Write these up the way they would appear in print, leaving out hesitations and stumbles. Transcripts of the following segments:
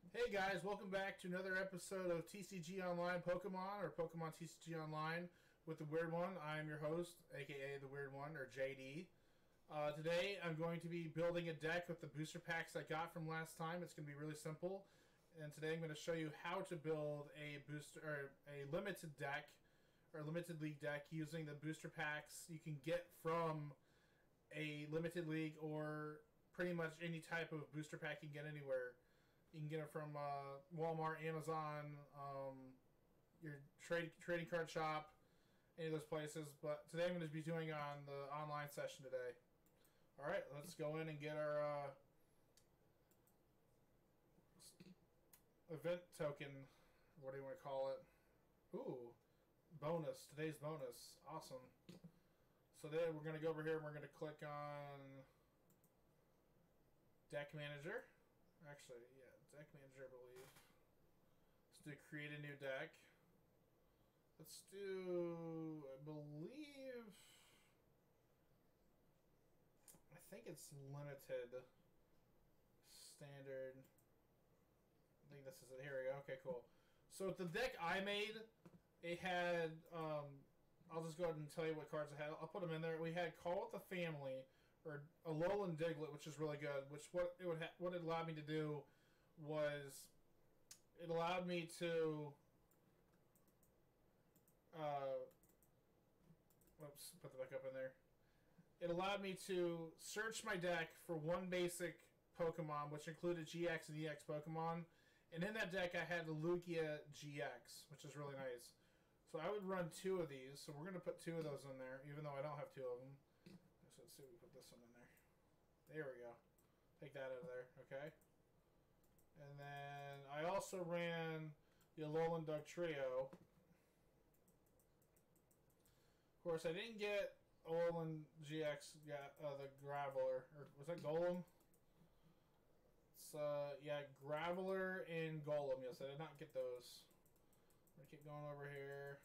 Hey guys, welcome back to another episode of TCG Online Pokemon, or Pokemon TCG Online with the Weird One. I'm your host, aka the Weird One, or JD. Today I'm going to be building a deck with the booster packs I got from last time. It's going to be really simple. And today I'm going to show you how to build a booster or a limited deck or limited league deck using the booster packs you can get from a limited league or pretty much any type of booster pack you can get anywhere. You can get it from Walmart, Amazon, your trading card shop, any of those places. But today I'm going to be doing on the online session today. All right, let's go in and get our event token. What do you want to call it? Ooh, bonus. Today's bonus. Awesome. So then we're going to go over here and we're going to click on Deck Manager. Actually, yeah, deck manager, I believe. Let's do create a new deck. Let's do, I think it's limited standard. I think this is it. Here we go. Okay, cool. So the deck I made, it had, I'll just go ahead and tell you what cards I had. I'll put them in there. We had Call with the Family, or Alolan Diglett, which is really good. Which what it allowed me to do was it allowed me to whoops, put the back up in there. It allowed me to search my deck for one basic Pokemon, which included GX and EX Pokemon, and in that deck I had the Lugia GX, which is really nice. So I would run two of these. So we're gonna put two of those in there, even though I don't have two of them. So let's see if we put this one in there. There we go. Take that out of there, okay? And then I also ran the Alolan Dugtrio. Of course, I didn't get Alolan GX, the Graveler. Or was that Golem? It's, yeah, Graveler and Golem. Yes, I did not get those. I'm going to keep going over here.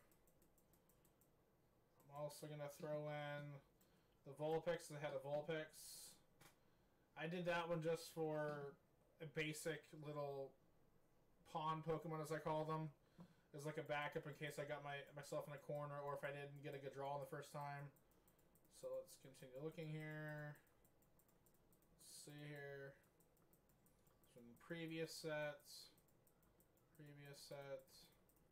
I'm also going to throw in the Vulpix. I had a Vulpix. I did that one just for a basic little pawn Pokemon, as I call them. As like a backup in case I got myself in a corner or if I didn't get a good draw the first time. So let's continue looking here. Let's see here. Some previous sets. Previous sets.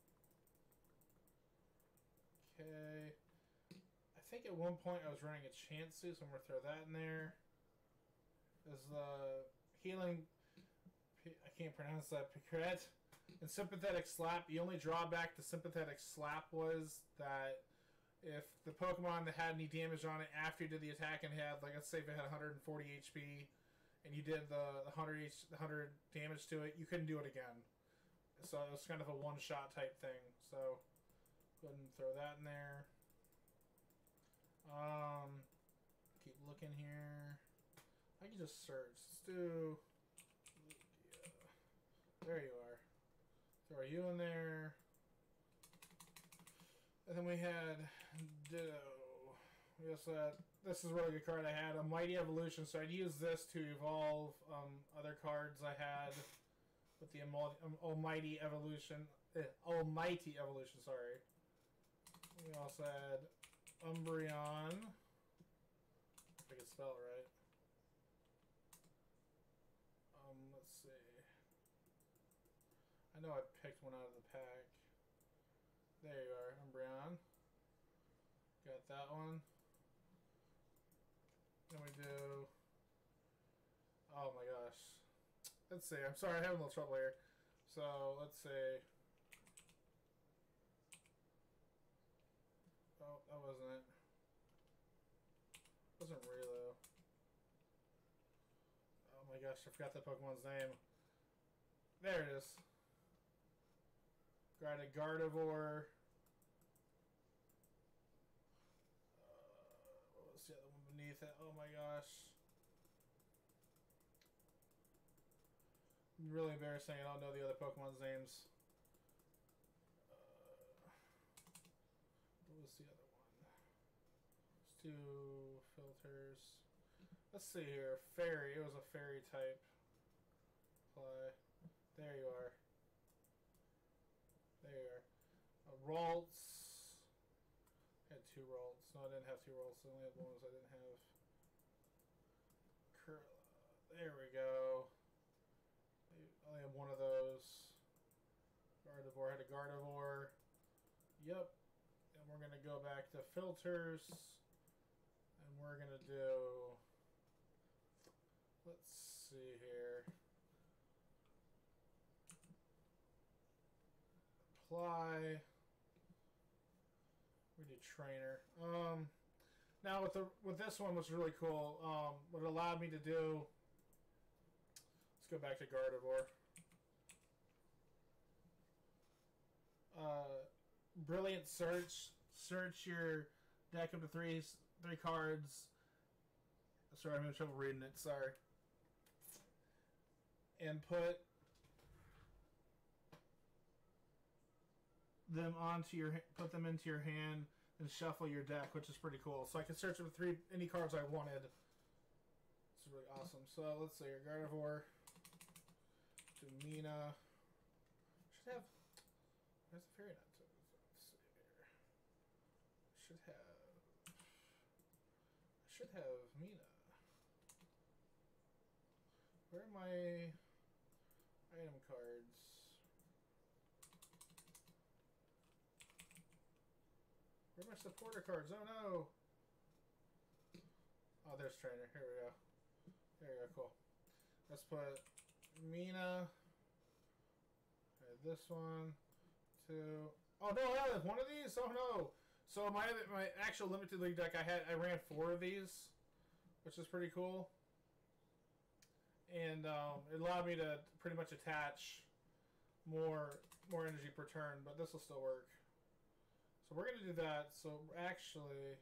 Okay. I think at one point I was running a Chansey, so I'm going to throw that in there. There's the healing, I can't pronounce that, Picret. And Sympathetic Slap. The only drawback to Sympathetic Slap was that if the Pokemon that had any damage on it after you did the attack and had, like, let's say if it had 140 HP and you did the 100 damage to it, you couldn't do it again. So it was kind of a one-shot type thing. So go ahead and throw that in there. Keep looking here. I can just search. Let's do. Yeah. There you are. Throw you in there. And then we had Ditto. We also had, this is a really good card I had, a Mighty Evolution. So I'd use this to evolve other cards I had with the Almighty Evolution. Almighty Evolution, sorry. We also had Umbreon. If I can spell it right. Let's see. I know I picked one out of the pack. There you are, Umbreon. Got that one. Then we do. Oh my gosh. Let's see. I'm sorry, I'm having a little trouble here. So let's see. Oh, that wasn't it. Wasn't Relo. Oh my gosh, I forgot that Pokemon's name. There it is. Got a Gardevoir. What was the other one beneath it? Oh my gosh. Really embarrassing. I don't know the other Pokemon's names. What was the other one? Let's do filters. Let's see here. Fairy. It was a fairy type play. There you Ralts. I had 2 Ralts. No, I didn't have 2 Ralts. I only had one I didn't have. There we go. I only have one of those. Gardevoir. I had a Gardevoir. Yep. And we're going to go back to filters. And we're going to do... Let's see here. Apply. We do trainer. Now with this one was really cool. What it allowed me to do. Let's go back to Gardevoir. Brilliant search. Search your deck up to three cards. Sorry, I'm having trouble reading it. Sorry. And put them into your hand and shuffle your deck, which is pretty cool. So I can search for any cards I wanted. It's really awesome. So let's see here, Gardevoir, Dumina. Should have. Where's the fairy nut? Let's see here. I should have Mina. Where are my item cards? Where are my supporter cards? Oh no! Oh, there's trainer. Here we go. There we go. Cool. Let's put Mina. Okay, this one. 2. Oh no! I have one of these. Oh no! So my actual limited league deck, I ran 4 of these, which is pretty cool. And it allowed me to pretty much attach more energy per turn, but this will still work. So we're going to do that. So actually,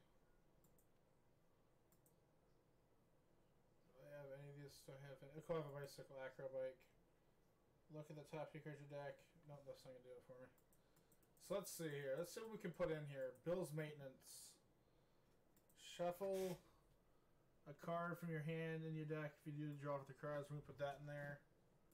do I have any of these? Do I have any? I have a bicycle acro bike. Look at the top 2 cards of your deck. No, that's not going to do it for me. So let's see here. Let's see what we can put in here. Bill's maintenance. Shuffle a card from your hand in your deck. If you do draw with the cards, we put that in there.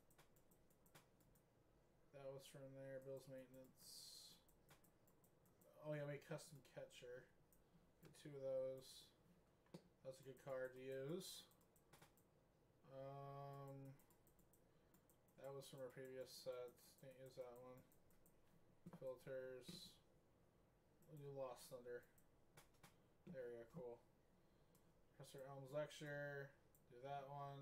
That was from there. Bill's maintenance. Oh yeah, make custom catcher. Get 2 of those. That's a good card to use. That was from our previous sets. Didn't use that one. Filters. We'll do Lost Thunder. There we go. Cool. Professor Elm's Lecture. Do that one.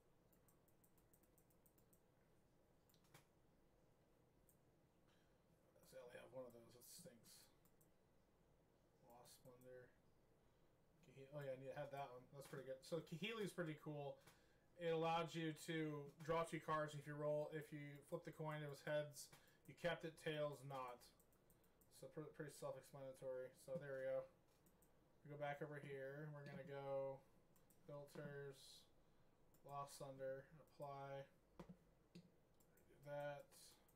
I only have one of those. It stinks. Lost Splendor. Oh yeah, I need to have that one. That's pretty good. So Kahili's pretty cool. It allowed you to draw 2 cards. If you flip the coin, it was heads. You kept it, tails, not. So pretty self-explanatory. So there we go. We go back over here. We're gonna go filters, Lost Thunder, apply. Do that.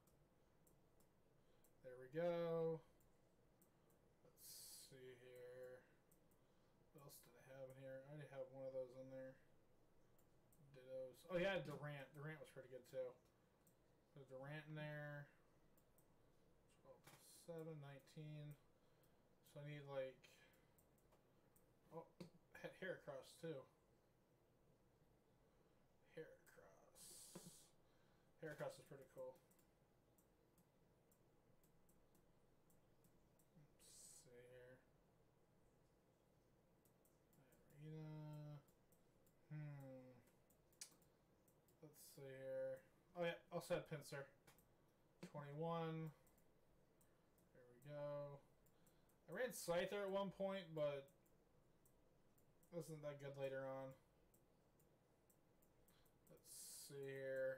There we go. Let's see here. What else did I have in here? I already have one of those in there. Dittos. Oh yeah, Durant. Durant was pretty good too. Put Durant in there. 12, 7, 19. So I need like... Oh, Heracross too. Heracross is pretty cool. Let's see here. Arena. Let's see here. Oh yeah, also had Pinsir. 21. There we go. I ran Scyther at one point, but wasn't that good later on. Let's see here.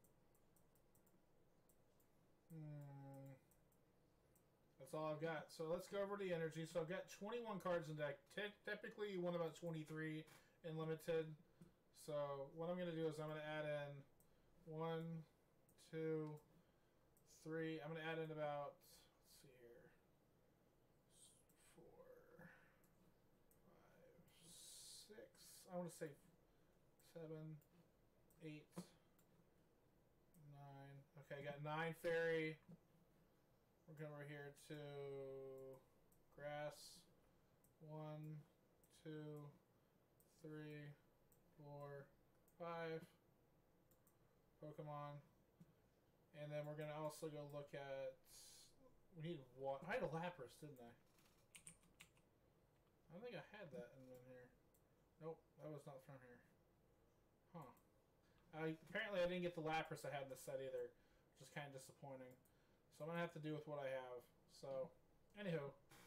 That's all I've got. So let's go over the energy. So I've got 21 cards in deck. Typically you want about 23 in limited. So what I'm going to do is I'm going to add in 1, 2, 3. I'm going to add in about, let's see here, 4, 5, 6. I want to say 7, 8, 9. Okay, I got 9 fairy. 9 We're going over here to grass. 1, 2, 3, 4, 5 Pokemon. And then we're going to also go look at... We need water. I had a Lapras, didn't I? I don't think I had that in here. Nope, that was not from here. Huh. Apparently I didn't get the Lapras I had in the set either, which is kind of disappointing. So I'm going to have to do with what I have. So, anywho.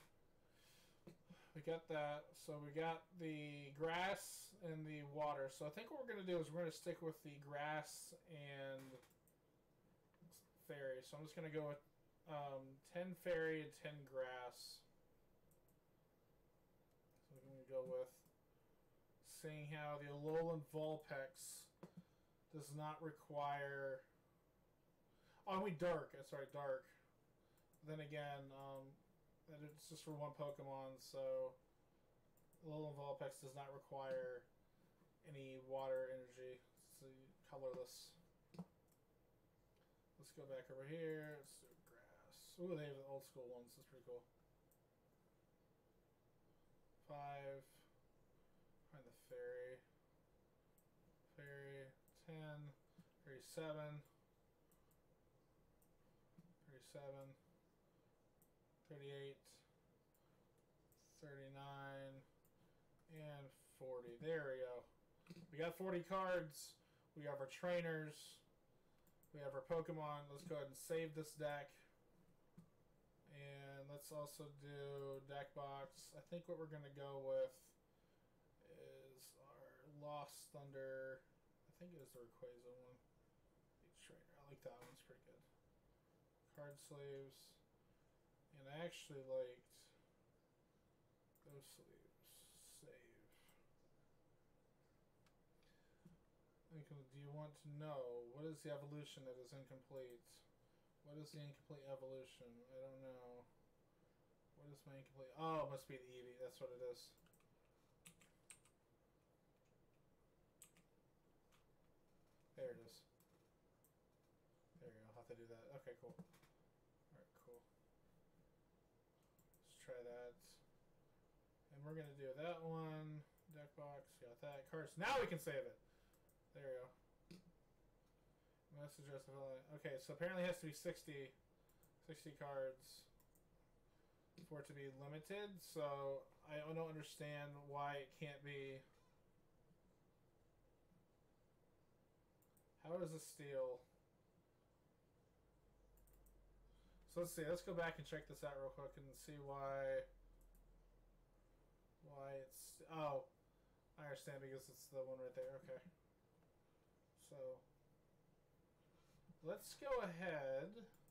We got that. So we got the grass and the water. So I think what we're going to do is we're going to stick with the grass and fairy. So I'm just going to go with 10 fairy and 10 grass. So we're going to go with seeing how the Alolan Vulpix does not require... Oh, I mean dark. That's right, dark. Then again, it's just for one Pokemon, so Alolan Vulpix does not require any water energy. It's colorless. Let's go back over here. Let's do grass. Ooh, they have the old school ones. That's pretty cool. 5. Find the fairy. Fairy. 10. Fairy 7. Fairy 7. 38. 39. And 40. There we go. We got 40 cards. We have our trainers. We have our Pokemon. Let's go ahead and save this deck. And let's also do deck box. I think what we're going to go with is our Lost Thunder. I think it is the Rayquaza one. Each trainer. I like that one. It's pretty good. Card sleeves. And I actually liked those sleeves. Save. Do you want to know what is the evolution that is incomplete? What is the incomplete evolution? I don't know. What is my incomplete? Oh, it must be the Eevee. That's what it is. There it is. There you go. I'll have to do that. Okay, cool. Alright, cool. Let's try that. And we're going to do that one. Deck box. Got that. Cards. Now we can save it. There we go. Message justified. Okay, so apparently it has to be 60 cards for it to be limited. So I don't understand why it can't be. How does this steal? So let's see. Let's go back and check this out real quick and see why it's... Oh, I understand because it's the one right there. Okay. So let's go ahead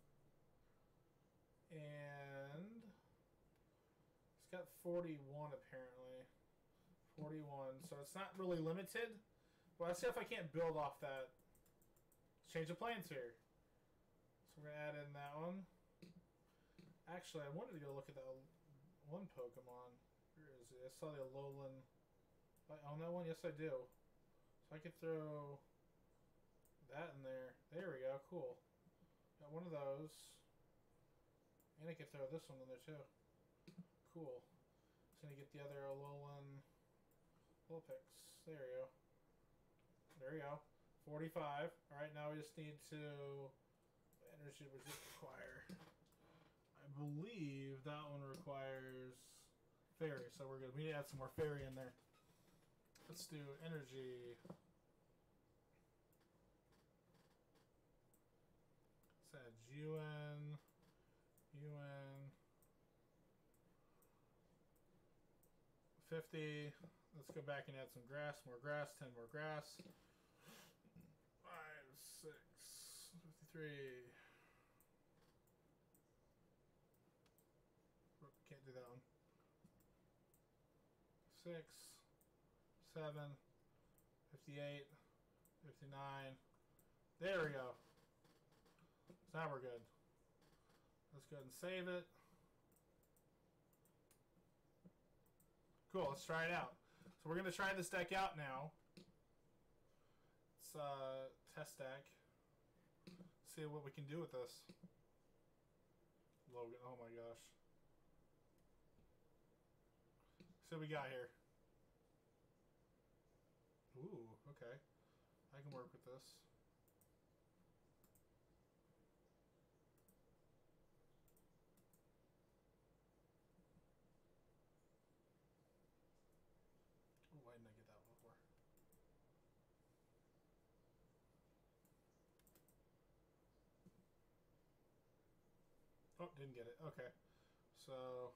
and it's got 41 apparently. 41. So it's not really limited. Well, let's see if I can't build off that. Let's change the plans here. So we're going to add in that one. Actually, I wanted to go look at that one Pokemon. Where is it? I saw the Alolan. I own that one? Yes, I do. So I could throw that in there. There we go. Cool. Got one of those. And I can throw this one in there too. Cool. Just gonna get the other Alolan Vulpix. There we go. There we go. 45. Alright, now we just need to... What energy would this require? I believe that one requires fairy, so we're good. We need to add some more fairy in there. Let's do energy. Let's add UN. 50. Let's go back and add some grass. More grass. 10 more grass. 5, 6, 53. Can't do that one. 6, 7, 58, 59. There we go. So now we're good. Let's go ahead and save it. Cool, let's try it out. So we're going to try this deck out now. It's test deck. See what we can do with this. Logan. Oh my gosh. So we got here. Ooh, okay. I can work with this. Oh, why didn't I get that one before? Oh, didn't get it. Okay. So,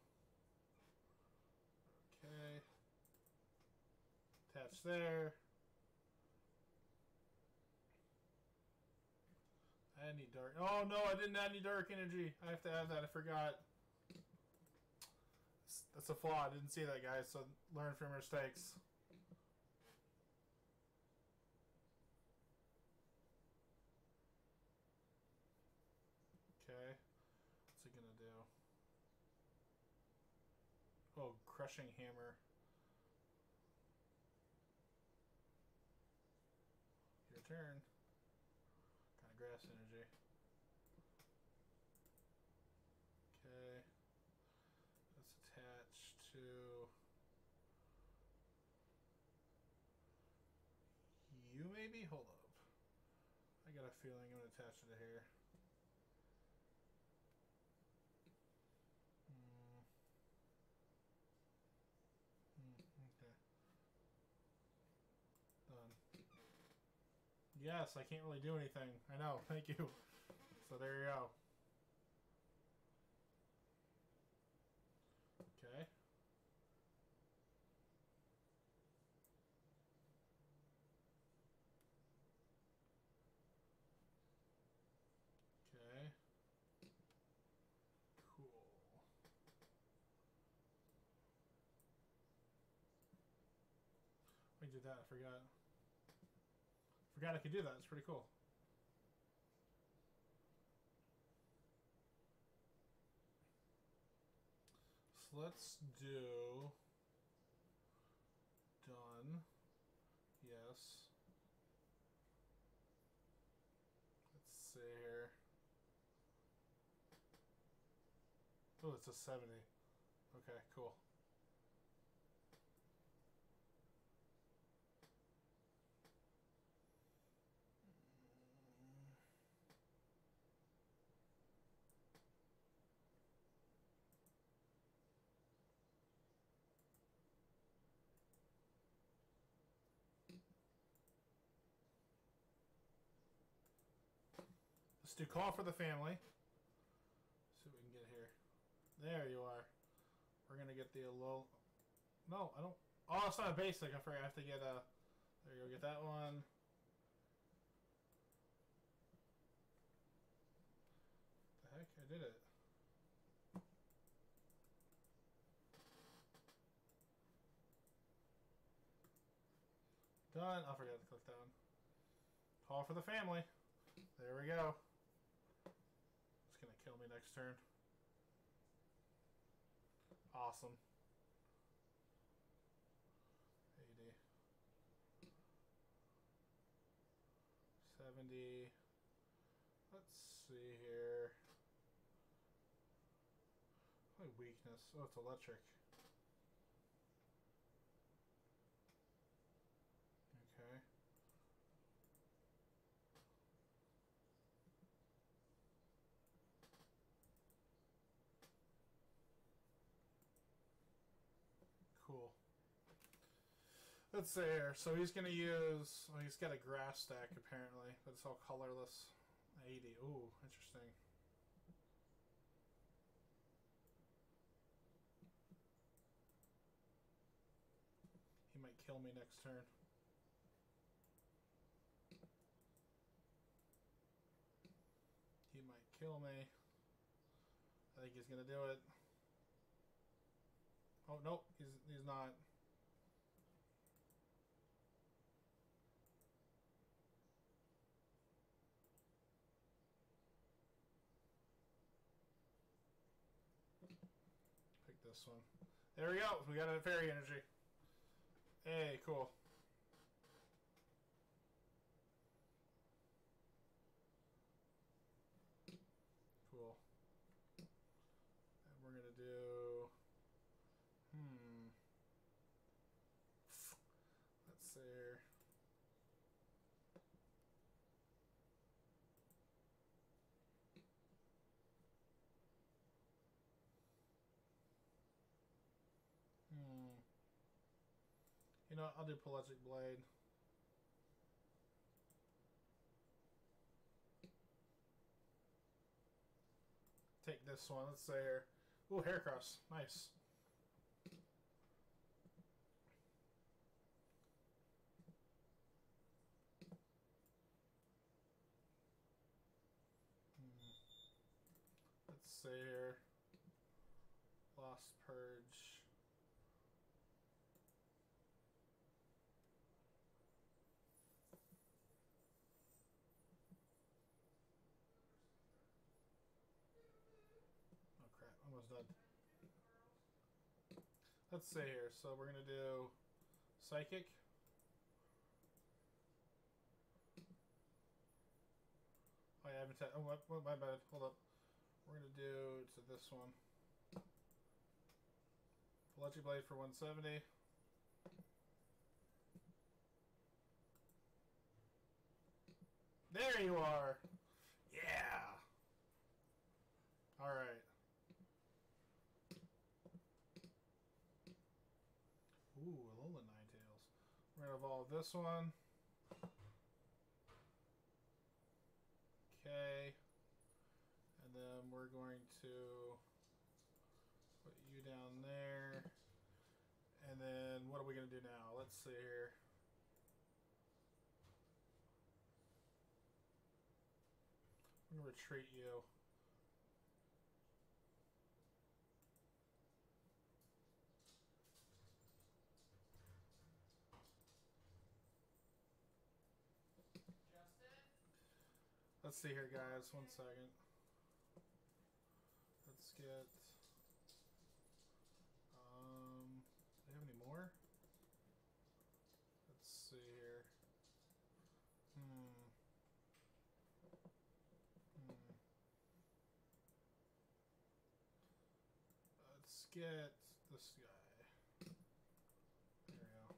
okay. Attach there. I need dark. Oh no, I didn't add any dark energy. I have to add that. I forgot. That's a flaw. I didn't see that, guys. So learn from your mistakes. Okay. What's it gonna do? Oh, crushing hammer. Your turn. Kind of grass energy. Okay. Let's attach to you, maybe? Hold up. I got a feeling I'm gonna attach it to here. Okay. Done. Yes, I can't really do anything. I know. Thank you. So there you go. Okay. Okay. Cool. I did that. I forgot. Forgot I could do that. It's pretty cool. So let's do done. Yes. Let's see here. Oh, it's a 70. Okay, cool. Let's do call for the family. See what we can get here. There you are. We're gonna get the low. No, I don't. Oh, it's not a basic. I forgot. I have to get a. There you go. Get that one. The heck? I did it. Done. I forgot to click that one. Call for the family. There we go. It's gonna kill me next turn. Awesome. 80. 70. Let's see here. My weakness. Oh, it's electric. Okay. Cool. Let's see here. So he's going to use... Well, he's got a grass stack, apparently. But it's all colorless. 80. Ooh, interesting. He might kill me next turn. He might kill me. I think he's going to do it. Oh, nope. He's not. Pick this one. There we go. We got a fairy energy. Hey, cool. Cool. do. Let's see here. You know, I'll do Pelagic Blade. Take this one. Let's say here. Ooh, Heracross. Nice. Let's see here. Lost Purge. Oh crap, almost done. Let's see here. So we're gonna do Psychic. Oh, yeah, I haven't. Oh, my bad. Hold up. We're gonna do to this one. Pelagic Blade for 170. There you are. Yeah. All right. Ooh, Alola Ninetales. We're gonna evolve this one. Okay. And then we're going to put you down there. And then what are we going to do now? Let's see here. I'm going to retreat you. Let's see here, guys. 1 second. Let's get... do they have any more? Let's see here. Let's get this guy. There we go.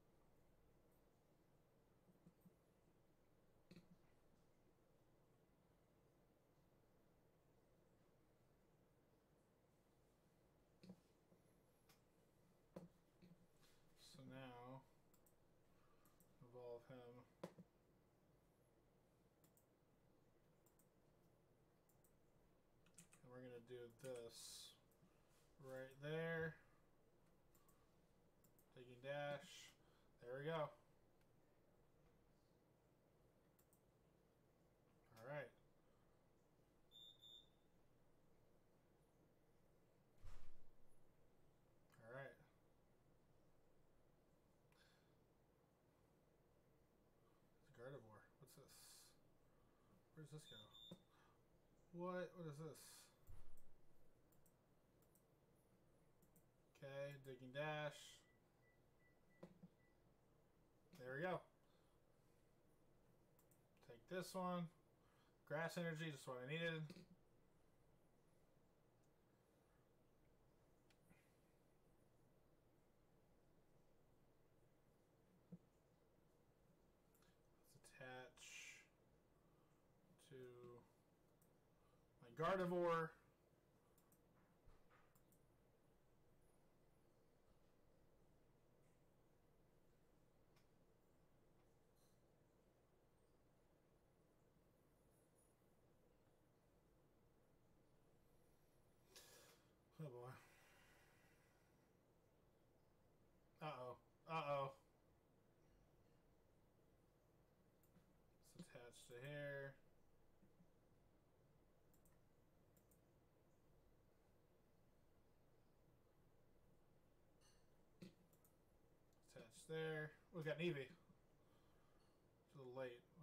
So now, evolve him. And we're going to do this right there. Taking dash. There we go. All right. All right. It's a Gardevoir. What's this? Where's this go? What? What is this? Okay, digging dash. There we go. Take this one. Grass energy, just what I needed. Let's attach to my Gardevoir. Oh boy. Uh-oh. Uh-oh. It's attached to here. Attached there. We got an Eevee. It's a little late, but...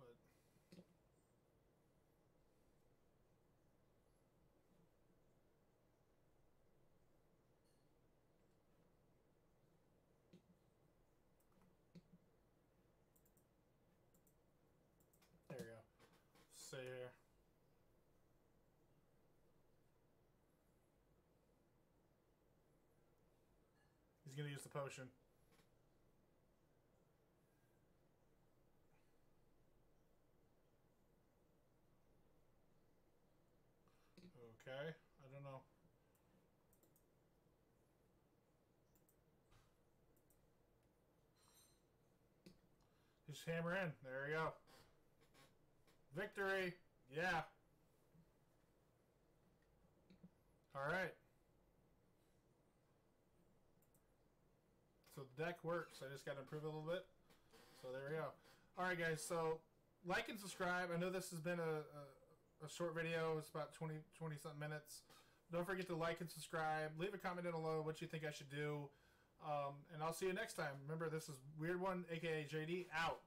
There we go. So here. going to use the potion. Okay, I don't know. Just hammer in. There we go. Victory! Yeah. Alright. So the deck works. I just got to improve it a little bit. So there we go. Alright guys, so like and subscribe. I know this has been a short video. It's about 20 something minutes. Don't forget to like and subscribe. Leave a comment down below what you think I should do. And I'll see you next time. Remember, this is Weird One, aka JD, out.